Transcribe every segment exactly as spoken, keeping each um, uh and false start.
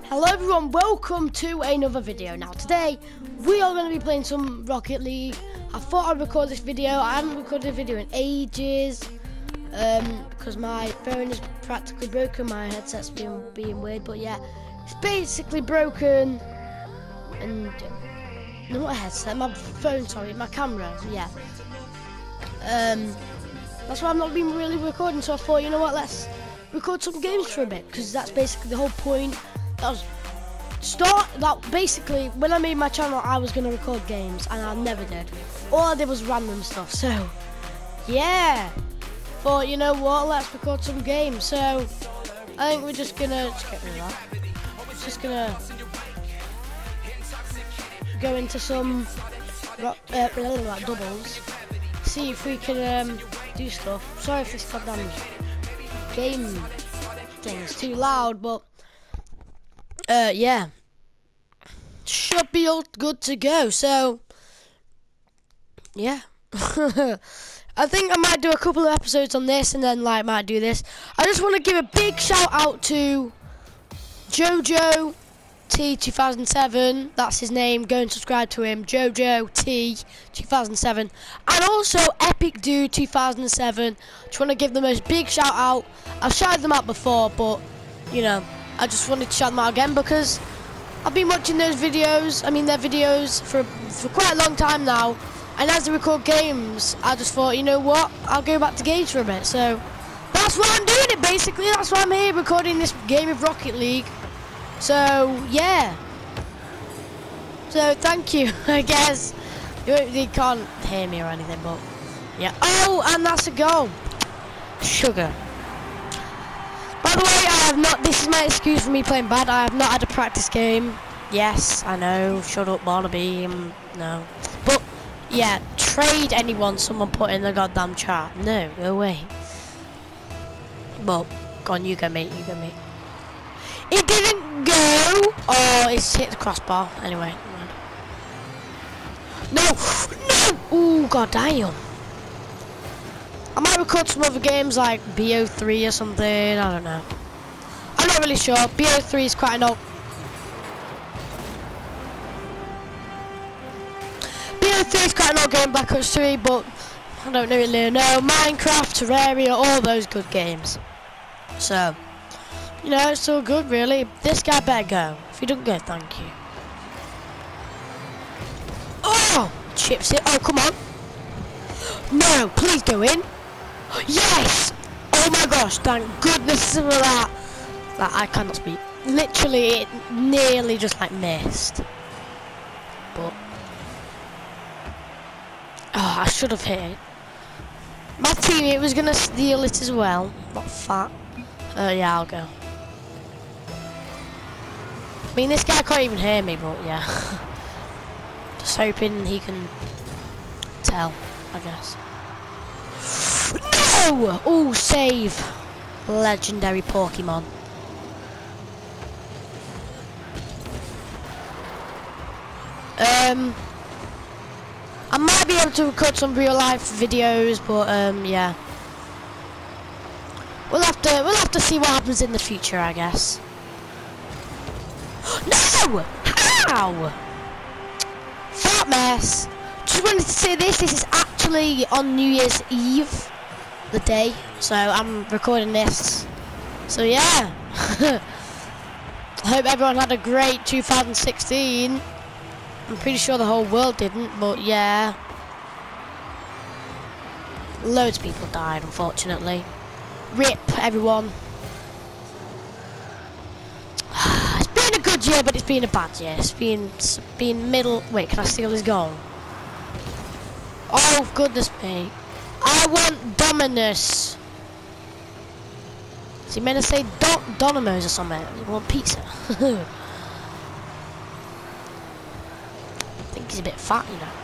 Hello everyone, welcome to another video. Now today we are going to be playing some Rocket League. I thought I'd record this video. I haven't recorded a video in ages um, because my phone is practically broken. My headset's been being weird, but yeah, it's basically broken. And no, not a headset, my phone, sorry, my camera, yeah. Um, that's why I've not been really recording, so I thought, you know what, let's record some games for a bit, because that's basically the whole point. That was start that basically when I made my channel I was gonna record games and I never did. All I did was random stuff, so yeah. Thought, you know what, let's record some games. So I think we're just gonna just get rid of that. Just gonna go into some rock, uh, like doubles. See if we can um, do stuff. Sorry if this goddamn game thing is too loud, but Uh, yeah, should be all good to go. So, yeah, I think I might do a couple of episodes on this, and then like might do this. I just want to give a big shout out to Jojo T two thousand seven. That's his name. Go and subscribe to him, Jojo T two thousand seven, and also Epic Dude two thousand seven. Just want to give them a big shout out. I've shouted them out before, but you know, I just wanted to shout them out again because I've been watching those videos, I mean their videos, for for quite a long time now. And as they record games, I just thought, you know what, I'll go back to games for a bit. So that's why I'm doing it basically. That's why I'm here recording this game of Rocket League. So yeah. So thank you, I guess. You, you can't hear me or anything, but yeah. Oh, and that's a goal. Sugar. By the way, I have not, this is my excuse for me playing bad, I have not had a practice game. Yes, I know, shut up Barnaby, um, no. But, yeah, trade anyone someone put in the goddamn chat. No, go away. Well, go on, you go mate, you go mate. It didn't go! Oh, it's hit the crossbar, anyway. No, no! Ooh, god damn. I might record some other games like B O three or something, I don't know. I'm not really sure. B O three is quite an old... B O three is quite an old game, Black Ops three, but I don't really know. Minecraft, Terraria, all those good games. So, you know, it's all good really. This guy better go. If he doesn't go, thank you. Oh! Chips it. Oh, come on. No, please go in. Yes! Oh my gosh, thank goodness for that. Like, I cannot speak. Literally, it nearly just like missed. But oh, I should have hit it. My teammate was gonna steal it as well. Not fat. Uh, yeah, I'll go. I mean, this guy can't even hear me, but yeah. Just hoping he can tell, I guess. No! Oh, save. Legendary Pokemon. Um, I might be able to record some real life videos, but um, yeah. We'll have to we'll have to see what happens in the future, I guess. No! How? Fat mess. Just wanted to say this. This is actually on New Year's Eve, the day. So I'm recording this. So yeah. I hope everyone had a great two thousand sixteen. I'm pretty sure the whole world didn't, but yeah. Loads of people died, unfortunately. Rip, everyone. It's been a good year, but it's been a bad year. It's been, it's been middle... Wait, can I steal his goal? Oh, goodness me. I want Dominus. Is he meant to say Do Donimos or something? You want pizza? I think he's a bit fat, you know.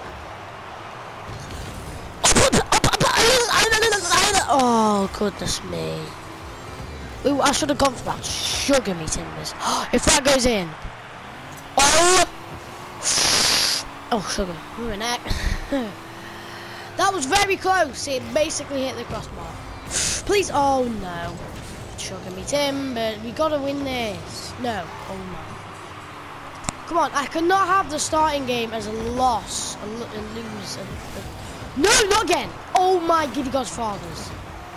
Oh, goodness me. Ooh, I should have gone for that. Sugar me timbers. If that goes in. Oh! Oh, sugar. Ooh, an egg. That was very close. It basically hit the crossbar. Please. Oh, no. chugging me timber. We gotta win this. No. Oh my. Come on. I cannot have the starting game as a loss. A, lo a lose. A, a... No, not again. Oh my giddy godfathers.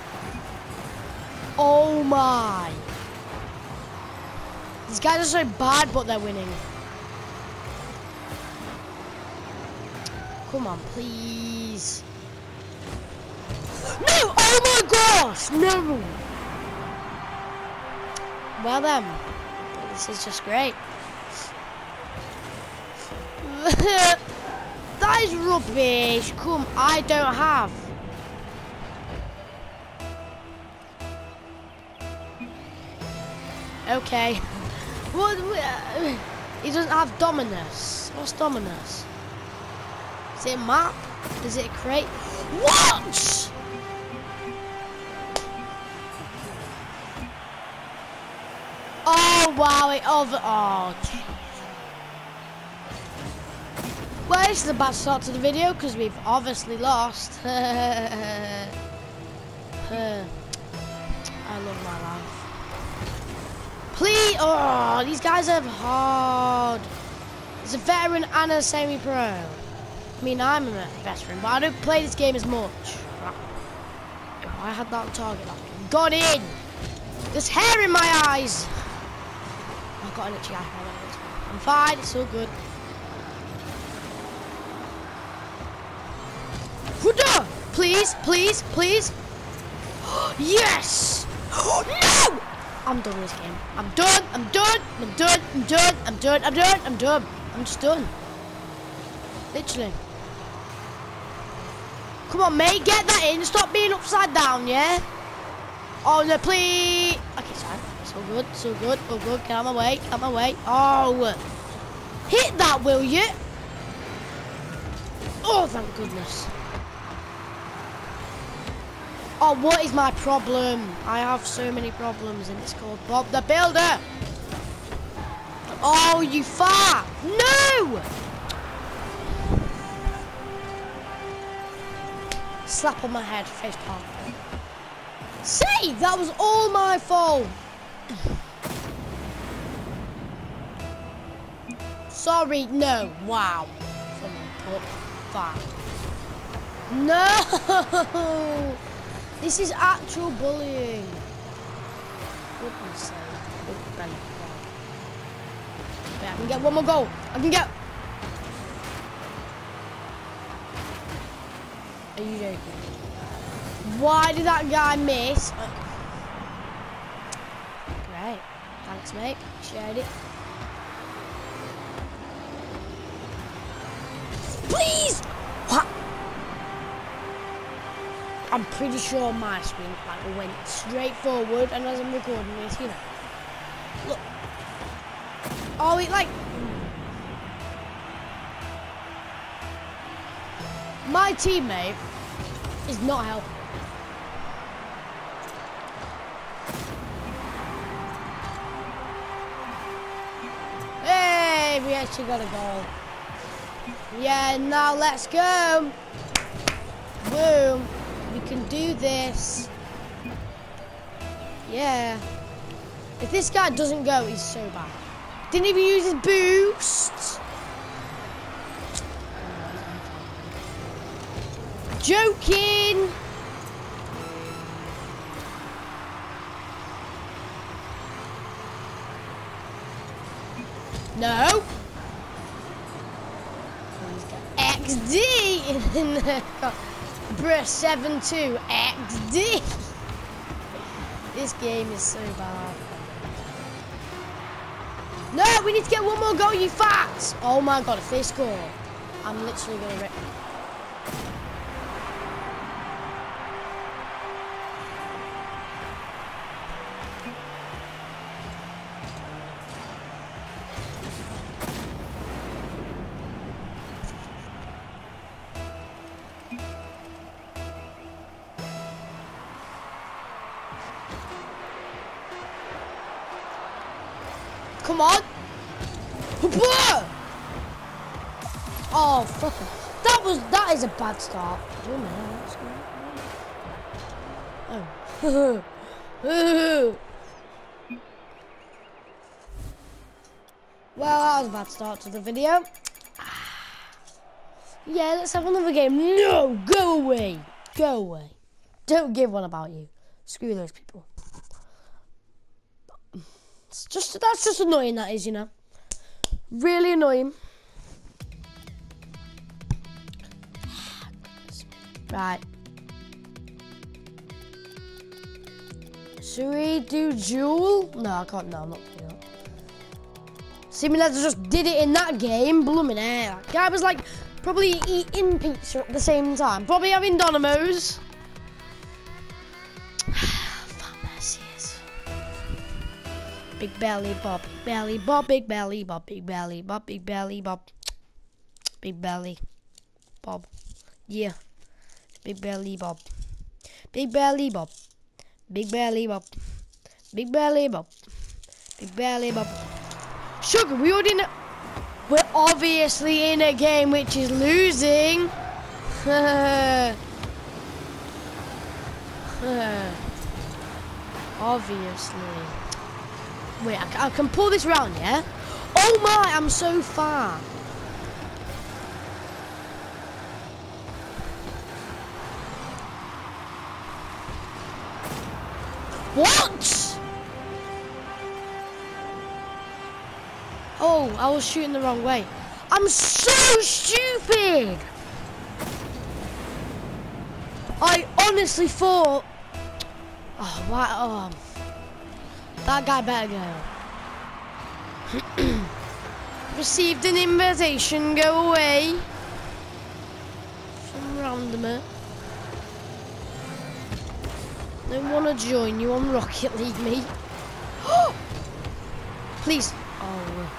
Oh my. These guys are so bad, but they're winning. Come on, please. No! Oh my gosh! No! Well then, this is just great. That is rubbish. Come, I don't have. Okay. What? He doesn't have Dominus. What's Dominus? Is it a map? Is it a crate? What? Oh wow! It over. Oh. Geez. Well, this is a bad start to the video because we've obviously lost. I love my life. Please! Oh, these guys are hard. There's a veteran and a semi-pro. I mean, I'm a veteran, but I don't play this game as much. Oh, I had that on target. Got in! There's hair in my eyes! I've got an itchy eye. I'm fine, it's all good. Please, please, please. Yes! No! I'm done with this game. I'm done, I'm done, I'm done, I'm done, I'm done, I'm done, I'm done. I'm just done. Literally. Come on, mate, get that in. Stop being upside down, yeah? Oh, no, please. Okay, sorry. So good, so good, so good. Get out of my way, get out of my way. Oh. Hit that, will you? Oh, thank goodness. Oh, what is my problem? I have so many problems and it's called Bob the Builder. Oh, you fart. No! Slap on my head, face palm. See, that was all my fault. Sorry, no, wow. Someone put that. No! This is actual bullying. Goodness sake. Wait, I can get one more goal. I can get. Are you joking? Why did that guy miss? Great. Thanks, mate. Shared it. Please! What? I'm pretty sure my screen like went straight forward, and as I'm recording this, you know, look. Oh, it like my teammate is not helping. Hey, we actually got a goal. Yeah, now let's go. Boom. We can do this. Yeah. If this guy doesn't go, he's so bad. Didn't even use his boost. Joking. No. X D in the bruh seven two X D. This game is so bad. No, we need to get one more goal, you facts. Oh my god, if they score, I'm literally gonna rip. Come on! Oh, fuck it. That was, that is a bad start. Oh, no, that's good. Oh. Well, that was a bad start to the video. Yeah, let's have another game. No, go away. Go away. Don't give one about you. Screw those people. It's just, that's just annoying, that is, you know. Really annoying. Right. Should we do Jewel? No, I can't. No, I'm not doing that. See, me lads just did it in that game. Blooming hell. That guy was like probably eating pizza at the same time. Probably having Domino's. Big belly bob, big belly bob, big belly bob, big belly bob, big belly bob, big belly bob. Yeah, big belly bob, big belly bob, big belly bob, big belly bob, big belly bob. Sugar, we already know. We're obviously in a game which is losing. Obviously. Wait, I, I can pull this round, yeah? Oh my, I'm so far. What? Oh, I was shooting the wrong way. I'm so stupid. I honestly thought... Oh, why? Oh. That guy better go. Received an invitation, go away. Some randomer. Don't want to join you on Rocket League, mate. Please. Oh.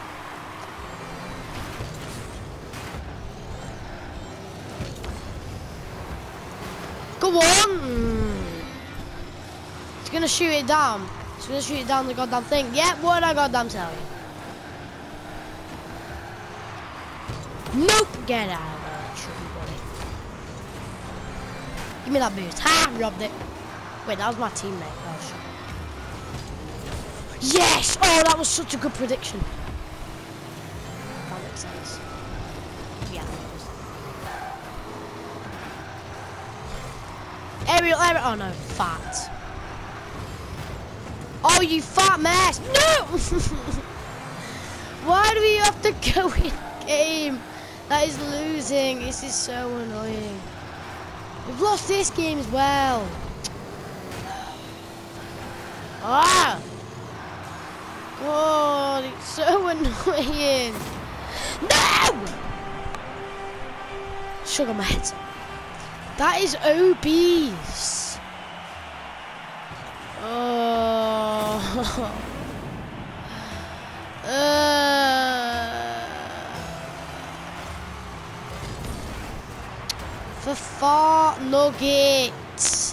Go on. Mm. It's gonna shoot it down. It's gonna shoot down the goddamn thing. Yeah, what did I goddamn tell you? Nope! Get out of there, tricky buddy. Give me that boost. Ha! Robbed it. Wait, that was my teammate. Oh, shit. Yes! Oh, that was such a good prediction. That makes sense. Yeah, that was. Aerial, aerial. Oh no, fat. Oh, you fat mess! No! Why do we have to go in game? That is losing. This is so annoying. We've lost this game as well. Ah! God, it's so annoying. No! Sugar my head. That is obese. Oh. uh. For fart nuggets.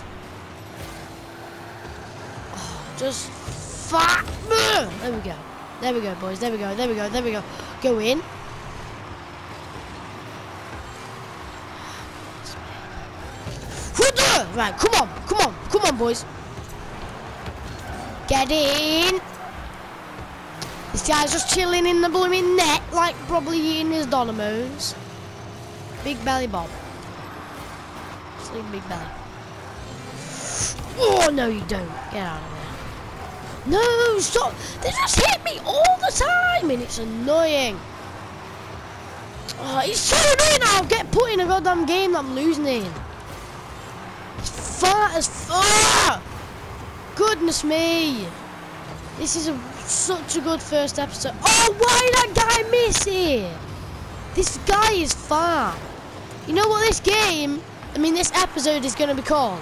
Oh, just fat. There we go. There we go, boys. There we go. There we go. There we go. Go in. Right, come on, come on, come on, boys. Get in. This guy's just chilling in the blooming net, like probably eating his Domino's. Big belly bob. Sleep big belly. Oh, no, you don't. Get out of there. No, stop. They just hit me all the time, and it's annoying. Oh, it's so annoying. I'll get put in a goddamn game that I'm losing in. Fat as fuck! Goodness me! This is a, such a good first episode. Oh, why did that guy miss it? This guy is fat. You know what this game, I mean this episode is going to be called?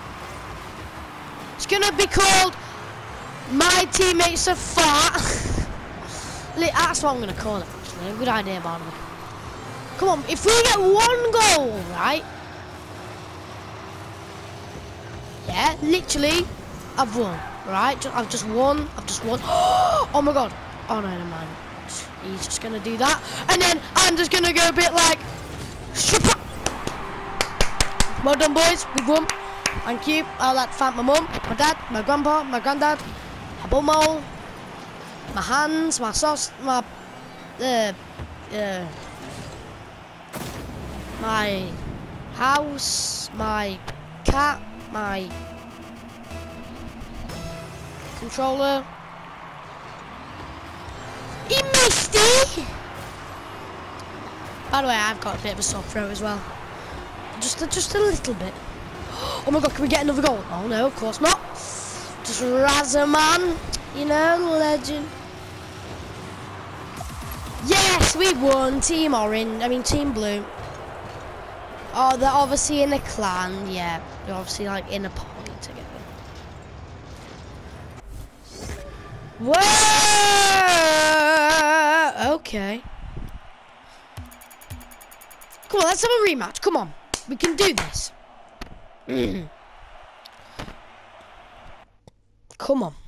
It's going to be called My Teammates Are Fat. That's what I'm going to call it, actually. A good idea, by the way. Come on, if we get one goal, right? Yeah, literally, I've won, right? I've just won, I've just won. Oh my god. Oh no, no man. He's just gonna do that. And then I'm just gonna go a bit like... Well done, boys, we've won. Thank you. I'd like to thank my mum, my dad, my grandpa, my granddad, my bum hole, my hands, my sauce, my the uh, my house, my cat, my controller. He missed it! By the way, I've got a bit of a sore throat as well. Just, just a little bit. Oh my god, can we get another goal? Oh no, of course not. Just Razzaman, you know, legend. Yes, we won. Team Orange, I mean Team Blue. Oh, they're obviously in a clan, yeah. They're obviously like in a party together. Whoa! Okay. Come on, let's have a rematch. Come on, we can do this. Mm. Come on.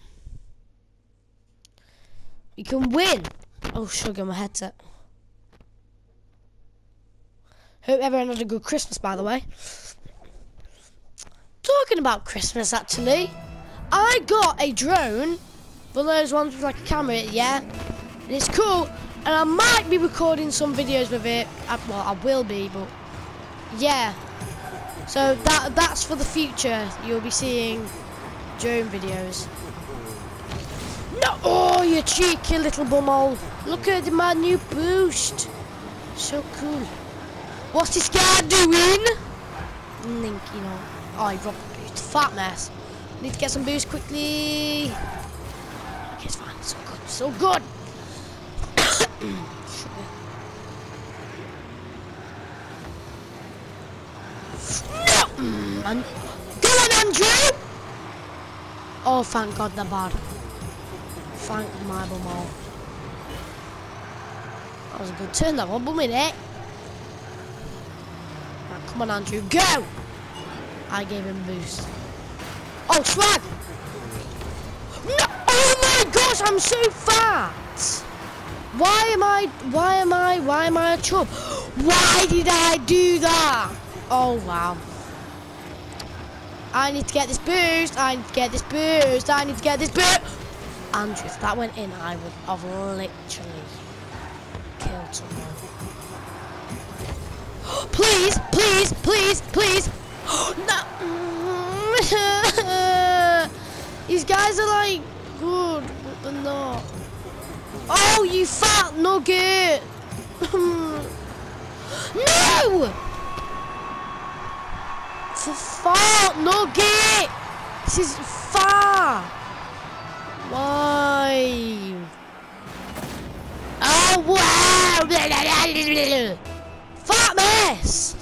We can win. Oh, sugar, my headset. Hope everyone had a good Christmas, by the way. Talking about Christmas, actually, I got a drone. One of those ones with like a camera, yeah. And it's cool, and I might be recording some videos with it. I, well, I will be, but yeah. So that that's for the future. You'll be seeing drone videos. No! Oh, you cheeky little bumhole! Look at my new boost. So cool. What's this guy doing? Link, you know. Oh, he dropped the boost. Fat mess. Need to get some boost quickly. Okay, it's fine. So good. So good. No! Mm, and go on, Andrew! Oh, thank God they're bad. Thank my bumhole. That was a good turn, that one, wasn't it? Right, come on, Andrew, go! I gave him a boost. Oh, swag! No! Oh my gosh, I'm so fat! Why am I, why am I, why am I a chub? Why did I do that? Oh, wow. I need to get this boost, I need to get this boost, I need to get this boost! Andrew, if that went in, I would have literally killed someone. Please, please, please, please! No! These guys are like good, but they're not. Oh, you fat nugget! No! For fat nugget! This is far! Why? Oh, wow! Fat mess!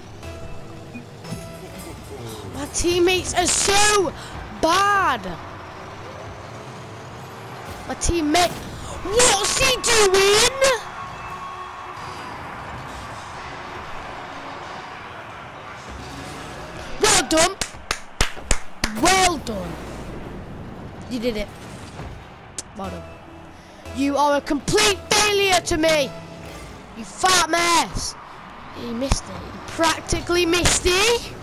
My teammates are so bad! My teammate... What's he doing? Well done! Well done! You did it. Well done. You are a complete failure to me! You fat mess! He missed it. He practically missed it!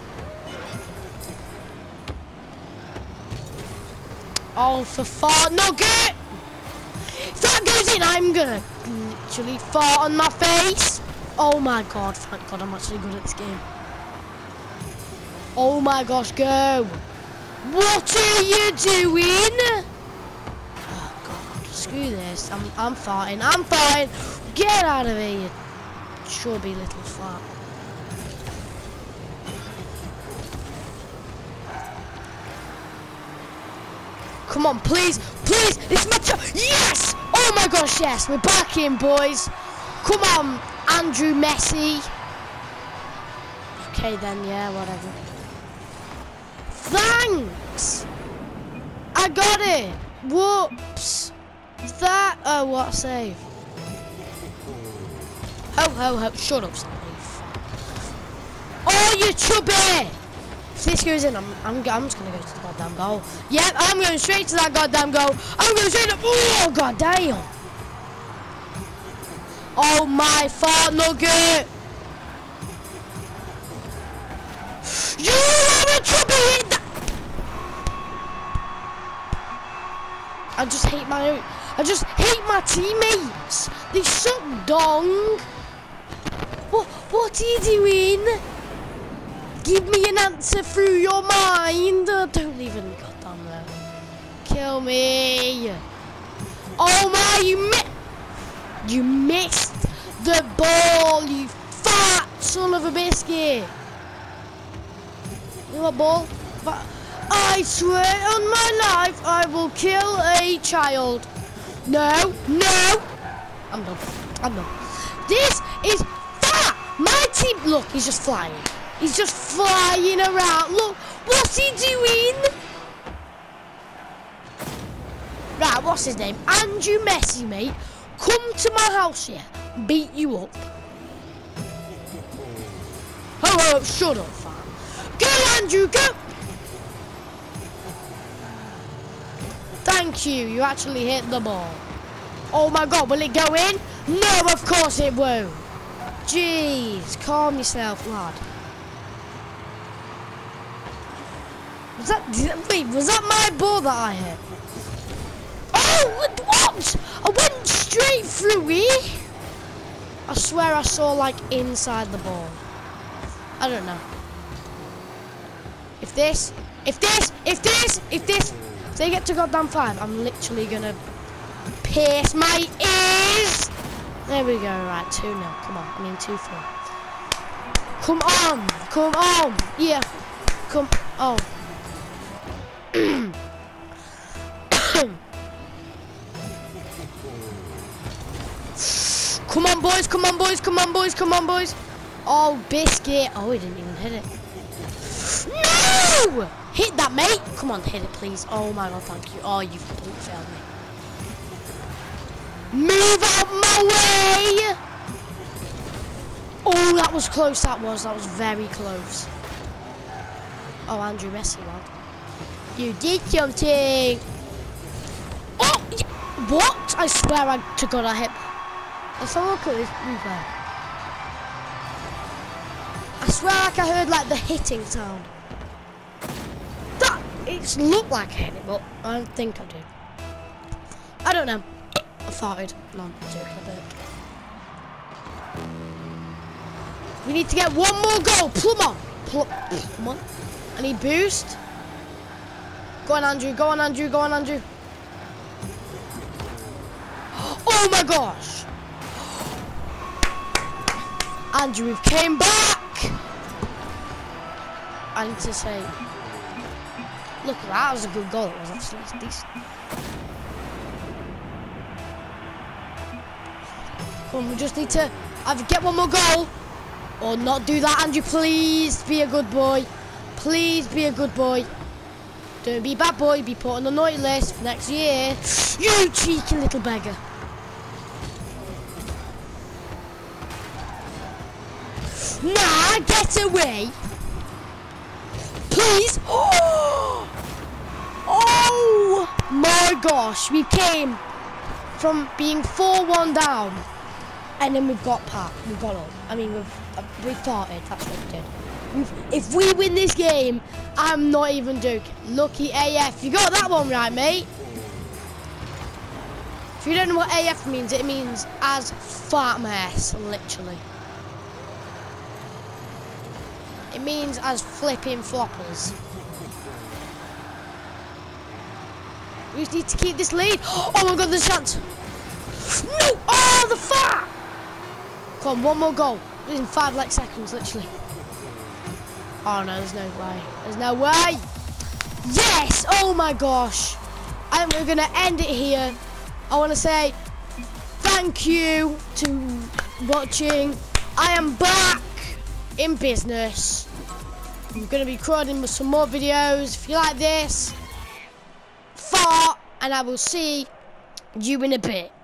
Oh, for fart nugget! If that goes in, I'm gonna literally fart on my face! Oh my god, thank God I'm actually good at this game. Oh my gosh, go! What are you doing? Oh god, screw this. I'm I'm farting. I'm farting. Get out of here, you chubby little fart. Come on, please, please. It's my turn. Yes! Oh my gosh, yes. We're back in, boys. Come on, Andrew Messi. Okay then, yeah, whatever. Thanks! I got it! Whoops! That... Oh, what a save. Ho, ho, ho. Shut up, Steve. Oh, you chubby! If this goes in, I'm, I'm, I'm just going to go to the goddamn goal. Yep, I'm going straight to that goddamn goal. I'm going straight up... Oh, goddamn! Oh, my fart nugget! You are a chubby! I just hate my I just hate my teammates. They suck dong. What, what are you doing? Give me an answer through your mind. Oh, don't even, goddamn that. Kill me. Oh my, you mi- You missed the ball, you fat son of a biscuit. You know what ball? But I swear on my life, I will kill a child. No, no. I'm done. I'm done. This is fat. My team, look, he's just flying. He's just flying around. Look, what's he doing? Right, what's his name? Andrew Messi, mate. Come to my house here. Beat you up. Oh, oh, shut up, fam. Go, Andrew, go. Thank you. You actually hit the ball. Oh my God, will it go in? No, of course it won't. Jeez, calm yourself, lad. Was that, wait, was that my ball that I hit? Oh, what? I went straight through it. I swear I saw like inside the ball. I don't know. If this, if this, if this, if this, if they get to goddamn five, I'm literally gonna pierce my ears. There we go, right, two nil. Come on, I mean two four. Come on, come on, yeah, come on. Come on, boys, come on, boys, come on, boys, come on, boys. Oh, biscuit. Oh, he didn't even hit it. No! Hit that, mate. Come on, hit it, please. Oh, my God, thank you. Oh, you've completely failed me. Move out my way! Oh, that was close, that was. That was very close. Oh, Andrew Messi, lad. You did something. Oh, yeah. What? I swear I, to God I hit. Let's have a look at this replay. I swear like I heard like the hitting sound. That, it looked like I hit it, but I don't think I did. I don't know. I farted. No, I'm joking a bit. We need to get one more goal. Plum on. Plum, plum on. I need boost. Go on, Andrew. Go on, Andrew. Go on, Andrew. Oh my gosh. Andrew, we've came back. I need to say, look, that was a good goal. It was actually decent. Come on, we just need to either get one more goal or not do that. Andrew, please be a good boy. Please be a good boy. Don't be a bad boy. Be put on the naughty list for next year. You cheeky little beggar. Nah, get away. Please. Oh, oh my gosh. We came from being four one down. And then we've got Pat. We've got up. I mean, we've, uh, we farted. That's what we did. We've, if we win this game, I'm not even joking. Lucky A F. You got that one right, mate. If you don't know what A F means, it means as fat mess, literally. It means as flipping floppers. We just need to keep this lead. Oh my God, there's a chance. No! Oh, the fat! Come on, one more goal. In five like seconds, literally. Oh no, there's no way. There's no way. Yes! Oh my gosh. I think we're gonna end it here. I want to say thank you to watching. I am back in business. I'm gonna be recording some more videos. If you like this, fart, and I will see you in a bit.